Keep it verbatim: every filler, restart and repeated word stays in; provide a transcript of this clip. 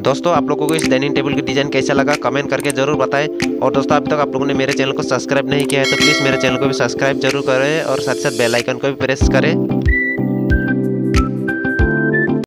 दोस्तों आप लोगों को इस डाइनिंग टेबल की डिज़ाइन कैसा लगा कमेंट करके जरूर बताएं। और दोस्तों अभी तक आप लोगों ने मेरे चैनल को सब्सक्राइब नहीं किया है तो प्लीज़ मेरे चैनल को भी सब्सक्राइब जरूर करें और साथ साथ बेल आइकन को भी प्रेस करें।